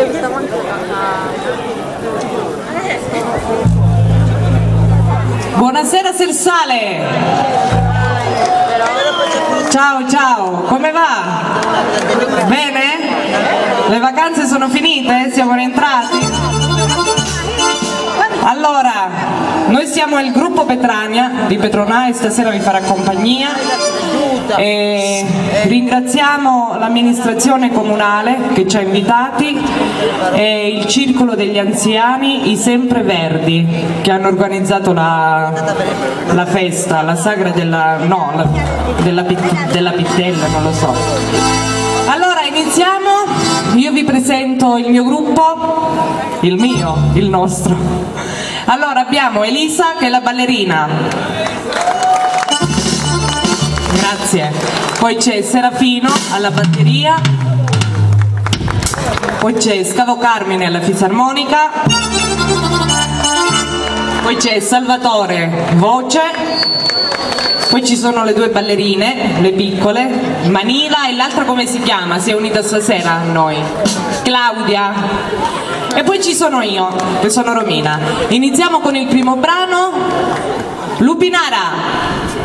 Buonasera Sersale! Ciao ciao, come va? Bene? Le vacanze sono finite? Siamo rientrati? Allora, noi siamo il gruppo Petrania di Petronai, stasera vi farà compagnia e ringraziamo l'amministrazione comunale che ci ha invitati e il circolo degli anziani, i Sempreverdi, che hanno organizzato la festa, la sagra della Pittella, non lo so. Allora iniziamo, io vi presento il mio gruppo, il nostro. Allora abbiamo Elisa che è la ballerina, grazie, poi c'è Serafino alla batteria, poi c'è Scavo Carmine alla fisarmonica, poi c'è Salvatore voce, poi ci sono le due ballerine, le piccole, Manila e l'altra come si chiama? Si è unita stasera a noi, Claudia. E poi ci sono io, che sono Romina. Iniziamo con il primo brano, Lupinara.